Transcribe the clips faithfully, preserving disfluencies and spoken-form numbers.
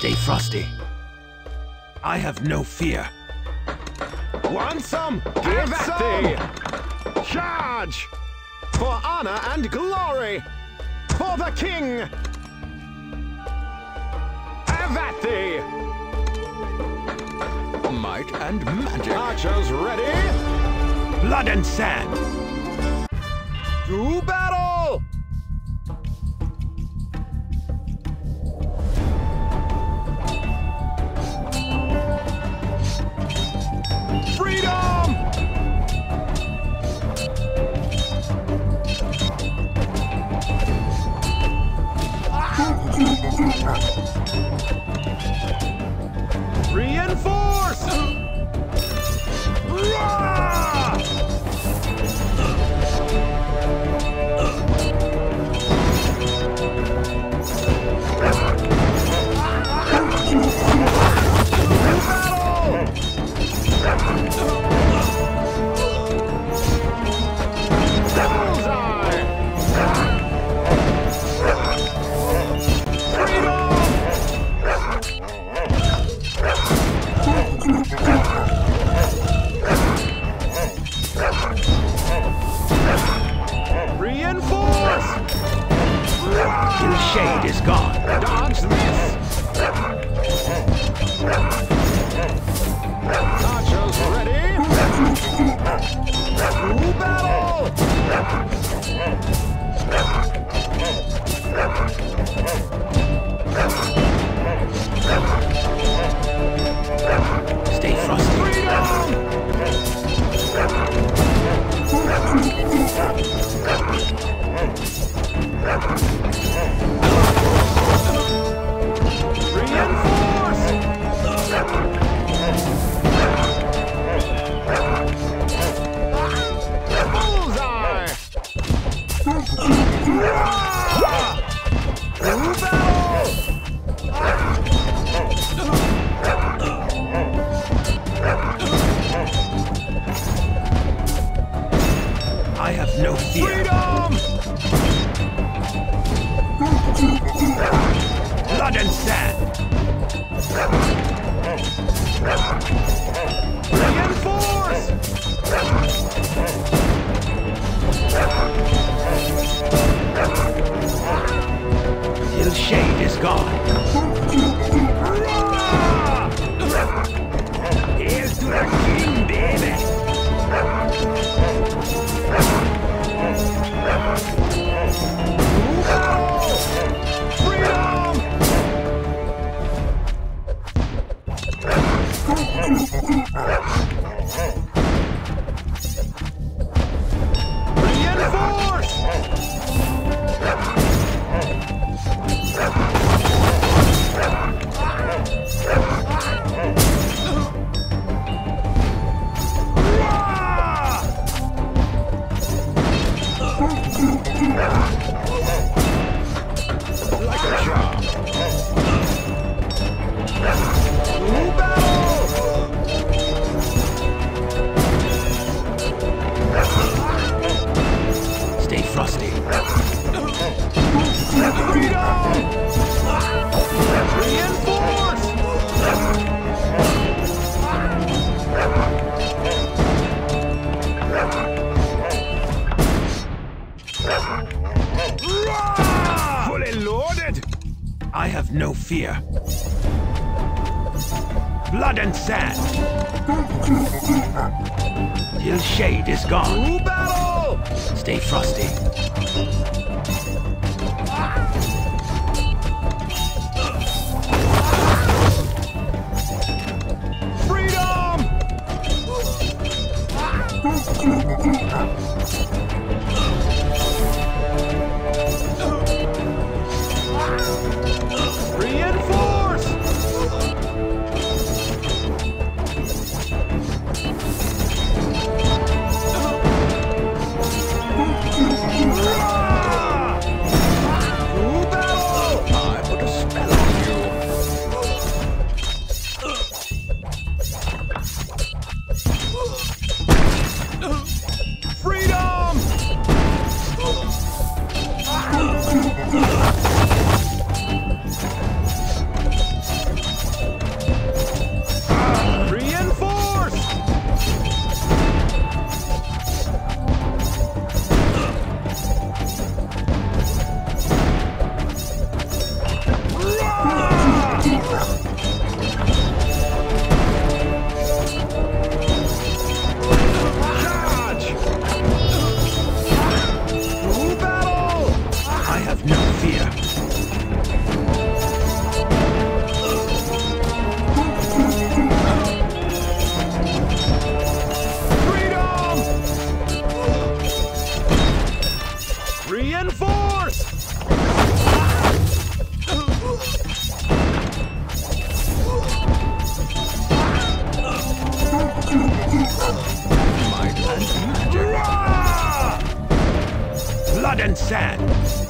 Stay frosty. I have no fear. Want some? Give some! Charge! For honor and glory! For the king! Have at thee! Might and magic. Archers ready! Blood and sand. To battle! Freedom! Reinforce! Rah! Reinforce! His shade is gone. Dodge this! Archers ready! To battle! Stay frosty. Freedom! Reinforce! Bullseye! To battle! I have no fear. Freedom! Blood and sand. Reinforce! His shade is gone. Here's to the king, baby. Freedom! Reinforce! Like a charm. To battle! Stay frosty. Freedom! Reinforce! Rah! Fully loaded! I have no fear. Blood and sand. His shade is gone. To battle! Stay frosty. Freedom! Reinforce! Freedom! and sand.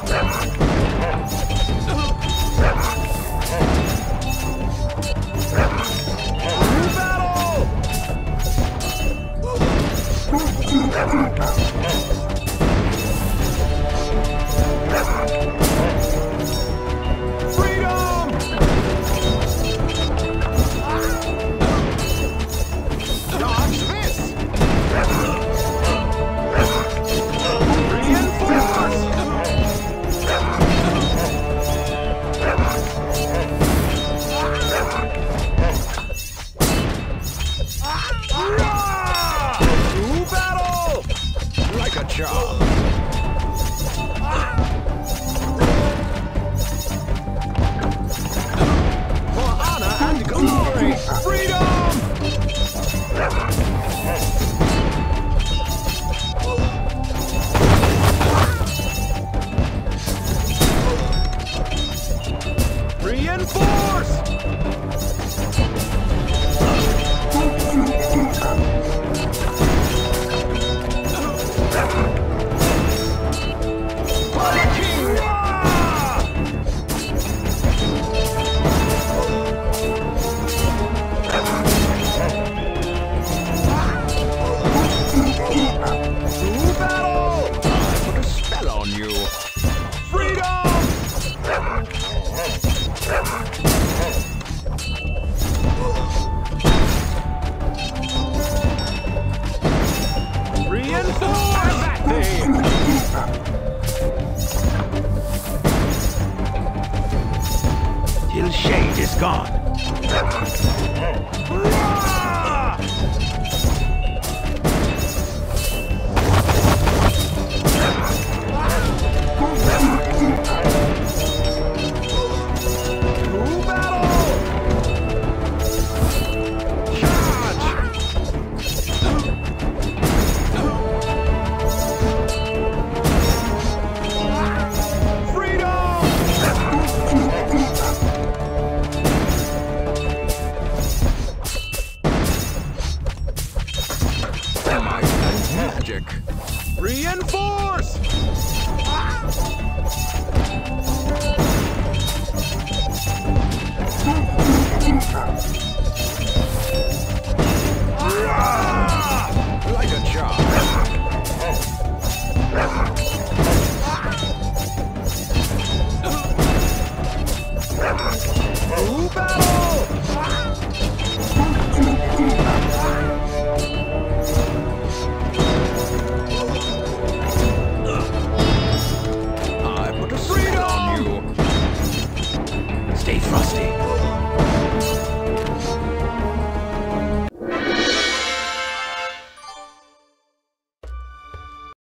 Till shade is gone. Reinforce! Like a chop. Ooh, battle! Stay frosty.